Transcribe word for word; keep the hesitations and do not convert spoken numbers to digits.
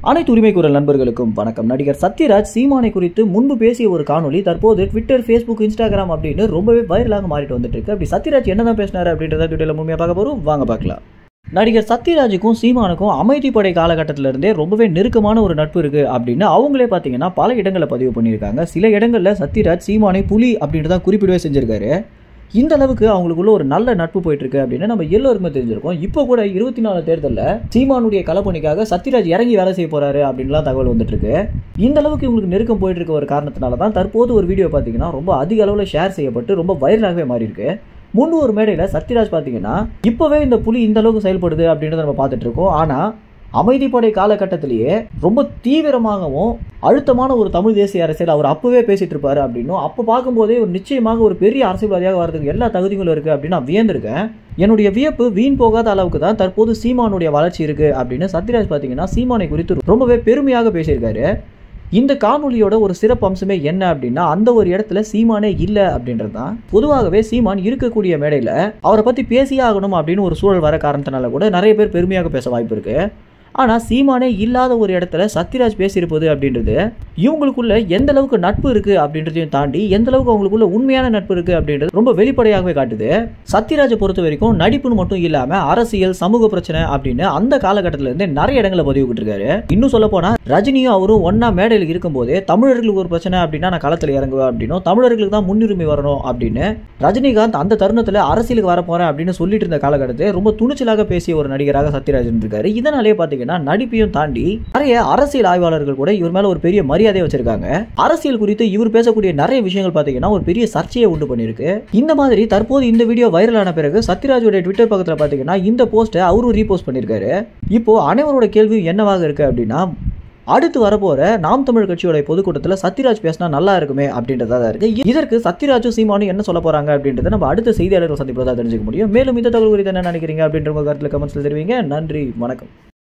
அனைத்து உரிமை குரல் நண்பர்களுக்கும் வணக்கம். நடிகர் சத்யராஜ் சீமானை குறித்து முன்பு பேசிய ஒரு காணொலி தற்போது ட்விட்டர், ஃபேஸ்புக், இன்ஸ்டாகிராம் அப்படின்னு ரொம்பவே வைரலாக மாறிட்டு வந்துட்டு இருக்கு. அப்படி சத்யராஜ் என்னதான் பேசினாரு அப்படின்றத வீடியோல முழுமையா பார்க்க போறோம், வாங்க பார்க்கலாம். நடிகர் சத்யராஜுக்கும் சீமானுக்கும் அமைதிப்படை காலகட்டத்தில இருந்தே ரொம்பவே நெருக்கமான ஒரு நட்பு இருக்கு அப்படின்னு அவங்களே பாத்தீங்கன்னா பல இடங்களை பதிவு பண்ணியிருக்காங்க. சில இடங்கள்ல சத்யராஜ் சீமானை புலி அப்படின்ட்டு தான் குறிப்பிடவே செஞ்சிருக்காரு. இந்த அளவுக்கு அவங்களுக்குள்ள ஒரு நல்ல நட்பு போயிட்டு இருக்கு அப்படின்னு நம்ம எல்லோருக்குமே தெரிஞ்சிருக்கோம். இப்போ கூட இருபத்தி நாலு தேர்தலில் சீமானுடைய களப்பணிக்காக சத்யராஜ் இறங்கி வேலை செய்ய போறாரு அப்படின்லாம் தகவல் வந்துட்டு இருக்கு. இந்த அளவுக்கு இவங்களுக்கு நெருக்கம் போயிட்டு இருக்க ஒரு காரணத்தினால தான் தற்போது ஒரு வீடியோ பார்த்தீங்கன்னா ரொம்ப அதிக அளவில் ஷேர் செய்யப்பட்டு ரொம்ப வைரலாகவே மாறி இருக்கு. முன்பு ஒரு மேடையில் சத்யராஜ் பார்த்தீங்கன்னா இப்போவே இந்த புலி இந்த அளவுக்கு செயல்படுது அப்படின்றத நம்ம பார்த்துட்டு இருக்கோம். ஆனால் அமைதிப்படை காலகட்டத்திலேயே ரொம்ப தீவிரமாகவும் அழுத்தமான ஒரு தமிழ் தேசிய அரசியல் அவர் அப்பவே பேசிட்டு இருப்பாரு அப்படின்னும், அப்போ பார்க்கும்போதே ஒரு நிச்சயமாக ஒரு பெரிய அரசியல்வாதியாக வரதுக்கு எல்லா தகுதிகளும் இருக்கு அப்படின்னு நான் வியந்திருக்கேன். என்னுடைய வியப்பு வீண் போகாத அளவுக்கு தான் தற்போது சீமானுடைய வளர்ச்சி இருக்கு அப்படின்னு சத்யராஜ் பார்த்தீங்கன்னா சீமானை குறித்து ரொம்பவே பெருமையாக பேசியிருக்காரு. இந்த காணொலியோட ஒரு சிறப்பு அம்சமே என்ன அப்படின்னா, அந்த ஒரு இடத்துல சீமானே இல்லை அப்படின்றது தான். பொதுவாகவே சீமான் இருக்கக்கூடிய மேடையில் அவரை பற்றி பேசியே ஆகணும் அப்படின்னு ஒரு சூழல் வர காரணத்தினால கூட நிறைய பேர் பெருமையாக பேச வாய்ப்பு இருக்கு. ஆனால் சீமானே இல்லாத ஒரு இடத்துல சத்யராஜ் பேசியிருப்பது அப்படின்றது இவங்களுக்குள்ள எந்த அளவுக்கு நட்பு இருக்கு அப்படின்றதையும் தாண்டி எந்த அளவுக்கு அவங்களுக்குள்ள உண்மையான நட்பு இருக்கு அப்படின்றது ரொம்ப வெளிப்படையாகவே காட்டுது. சத்யராஜை பொறுத்த வரைக்கும் நடிப்புன்னு மட்டும் இல்லாம அரசியல், சமூக பிரச்சனை அப்படின்னு அந்த காலகட்டத்தில இருந்து நிறைய இடங்களை பதிவு விட்டுருக்காரு. இன்னும் சொல்ல போனா ரஜினியும் அவரும் ஒன்னா மேடையில் இருக்கும் போதே தமிழர்களுக்கு ஒரு பிரச்சனை அப்படின்னா நான் களத்தில் இறங்குவேன் அப்படின்னும், தமிழர்களுக்கு தான் முன்னுரிமை வரணும் அப்படின்னு ரஜினிகாந்த் அந்த தருணத்தில் அரசியலுக்கு வரப்போறேன் அப்படின்னு சொல்லிட்டு இருந்த காலகட்டத்தை ரொம்ப துணிச்சலாக பேசிய ஒரு நடிகராக சத்யராஜ் இருக்காரு. இதனாலே பாத்தீங்கன்னா நடிப்பையும் தாண்டி நிறைய அரசியல் ஆய்வாளர்கள் கூட இவர் மேல ஒரு பெரிய மரியாதை வச்சிருக்காங்க. அரசியல் குறித்து இவர் பேசக்கூடிய நிறைய விஷயங்கள் பாத்தீங்கன்னா ஒரு பெரிய சர்ச்சையை உண்டு பண்ணிருக்கு. இந்த மாதிரி தற்போது இந்த வீடியோ வைரலான பிறகு சத்யராஜோட ட்விட்டர் பக்கத்துல பாத்தீங்கன்னா இந்த போஸ்ட்டை அவரும் ரீபோஸ்ட் பண்ணிருக்காரு. இப்போ அனைவரோட கேள்வி என்னவாக இருக்கு அப்படின்னா, அடுத்து வரப்போற நாம் தமிழ் கட்சியோட பொதுக்கூட்டத்தில் சத்யராஜ் பேசினா நல்லா இருக்குமே அப்படின்றதா இருக்கு. இதற்கு சத்யராஜும் சீமானும் என்ன சொல்ல போறாங்க அப்படின்றத நம்ம அடுத்த செய்தியாளர்கள் சந்திப்பதை தெரிஞ்சுக்க முடியும். மேலும் இந்த தகவல் குறித்து என்ன நினைக்கிறீங்க அப்படின்ற உங்க கருத்துல கமெண்ட்ஸ்ல தெரிவிங்க. நன்றி, வணக்கம்.